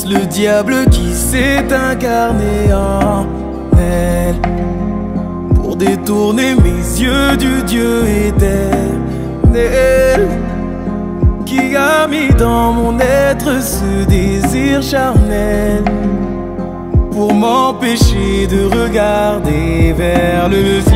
le diable qui s'est incarné en elle pour détourner mes yeux du Dieu éternel, qui a mis dans mon être ce désir charnel pour m'empêcher de regarder vers le